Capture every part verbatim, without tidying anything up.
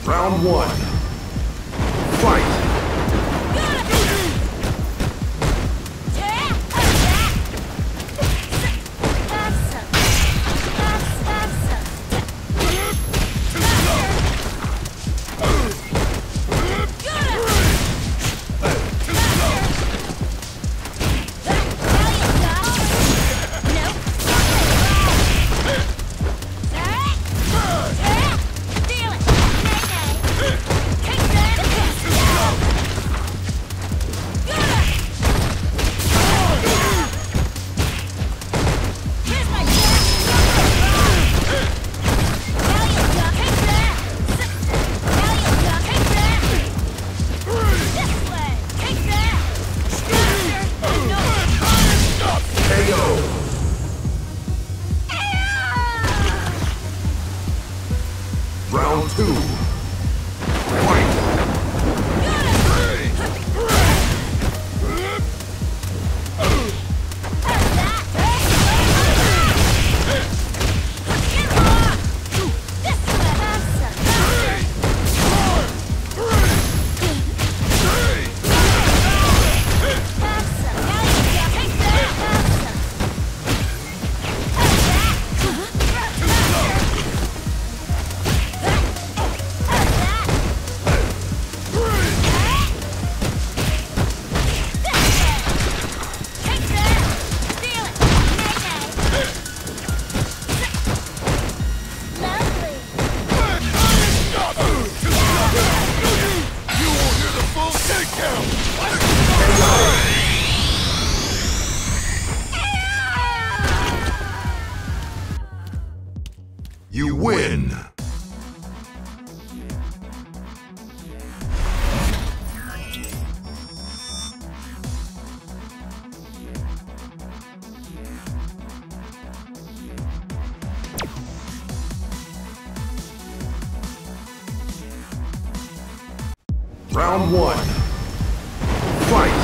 Round one. Fight! Round two. Fight! You win! Round one. Fight!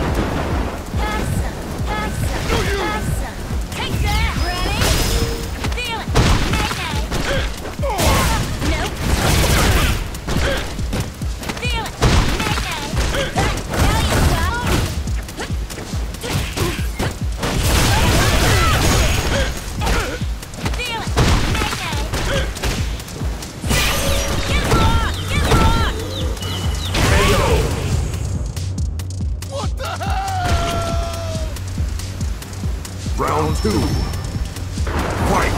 Round two. Fight!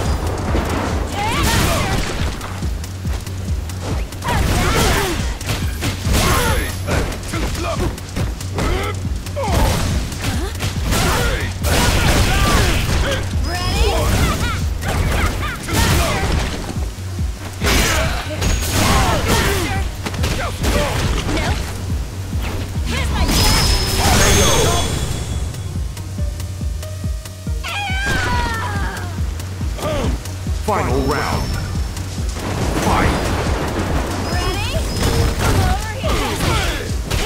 Final round. Fight! Ready? Come over here.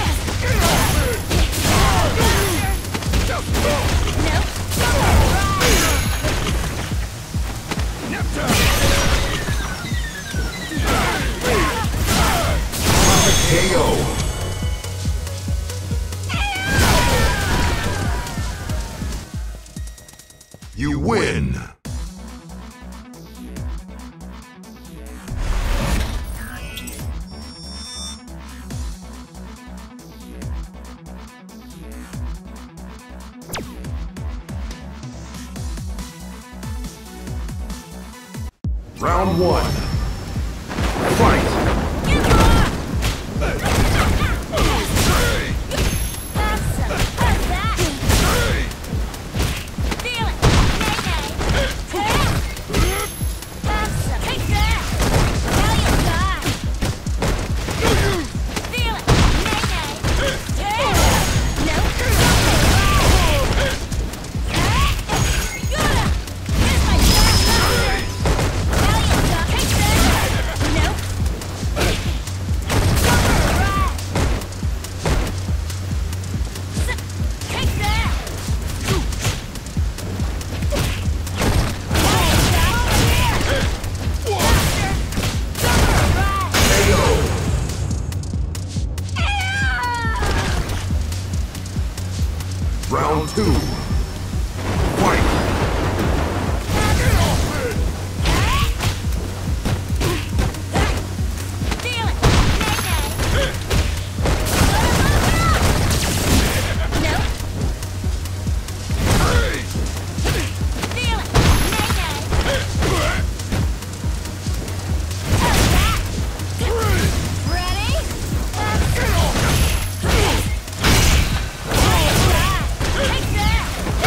K O. You win! Round one. Fight! Take that! two. Fight! Feel it! Nay-nay! Nope. Feel it! Nay-nay! Ready? Take that!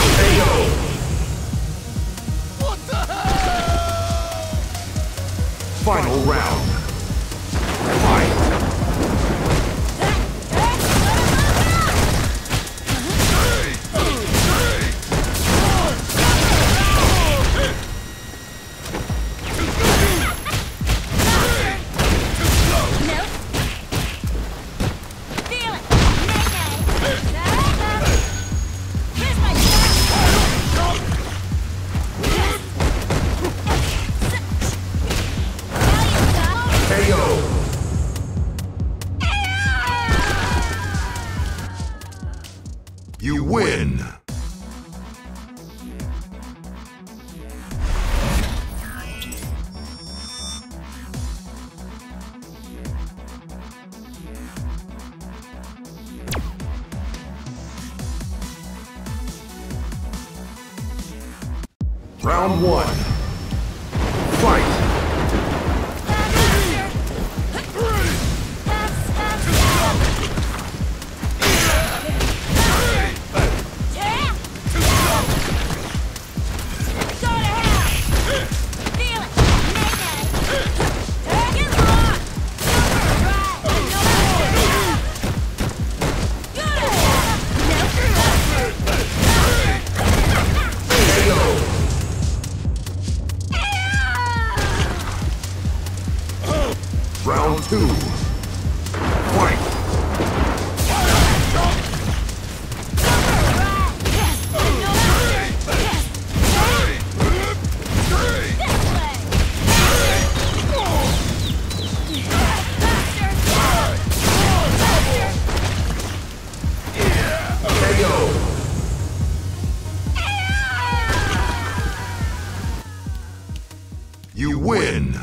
Final round. Fight! Nope. Feel it! Nay-nay! Here's my shot! K O. You win. Round one. Fight! Round two. Fight! K O. You win.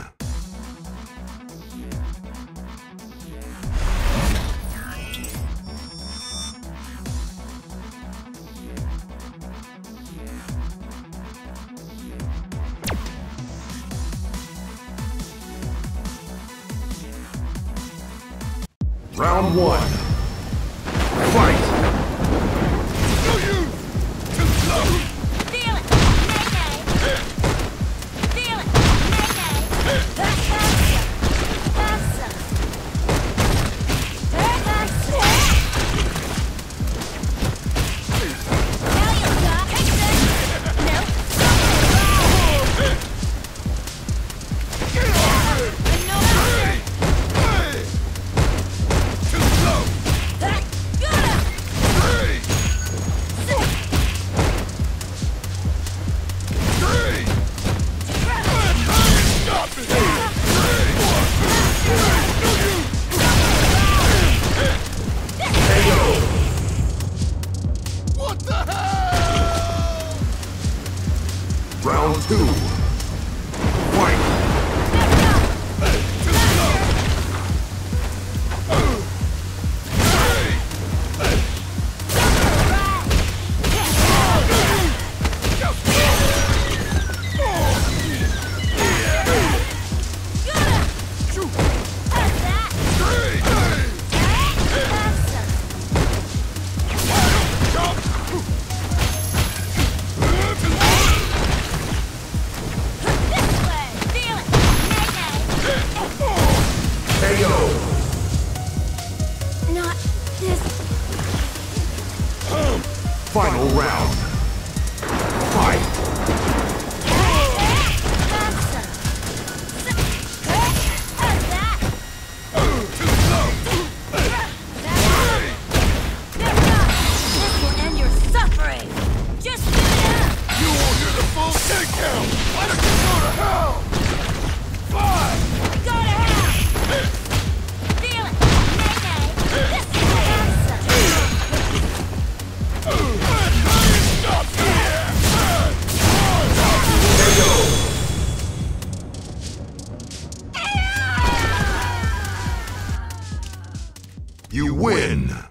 Round one. Fight! Feel it! Nay-nay! Feel it! Nay-nay! Passa! Passa! Now you got it! Nope! Round two. Fight! K O. Not this. Final round. Fight! This will end your suffering. Just give it up. You won't hear the full ten count! Why don't you go to hell? Five! Go to hell. Feel it. Nay-nay. This is awesome. You win!